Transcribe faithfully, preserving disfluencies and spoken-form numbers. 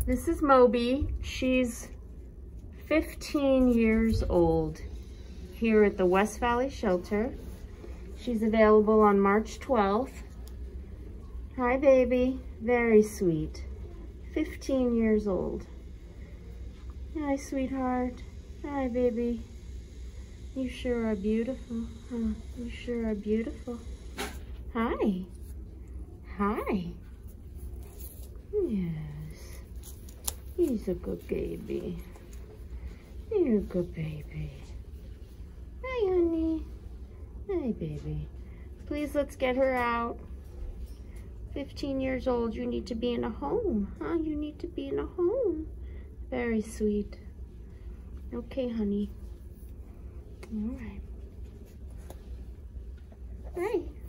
This is Moby. She's fifteen years old here at the West Valley Shelter. She's available on March twelfth. Hi, baby. Very sweet. fifteen years old. Hi, sweetheart. Hi, baby. You sure are beautiful. Huh? You sure are beautiful. Hi. Hi. Yes. He's a good baby. You're a good baby. Hi, honey. Hi, baby. Please, let's get her out. fifteen years old, you need to be in a home, huh? You need to be in a home. Very sweet. Okay, honey. All right. Right.